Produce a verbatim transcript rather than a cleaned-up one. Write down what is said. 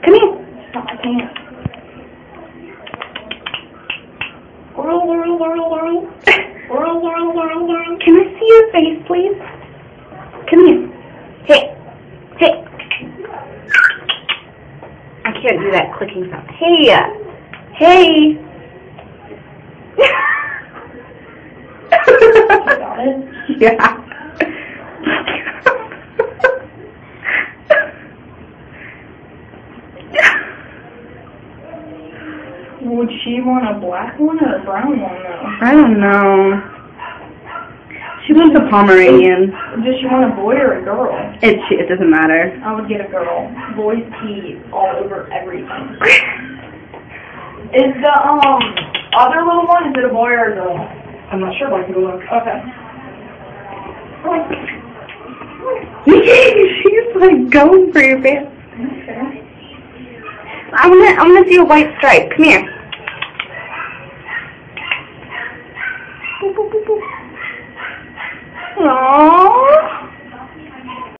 Come here. Stop my pants. Can I see your face, please? Come here. Hey. Hey. I can't do that clicking sound. Hey. Hey. You got it? Yeah. Would she want a black one or a brown one, though? I don't know. She wants a Pomeranian. Does she want a boy or a girl? It, it doesn't matter. I would get a girl. Boys pee all over everything. Is the um other little one, is it a boy or a girl? I'm not sure, but I can go look. Okay. She's like going for your face. Okay. I wanna, I wanna see a white stripe. Come here. Boop, boop, boop, boop.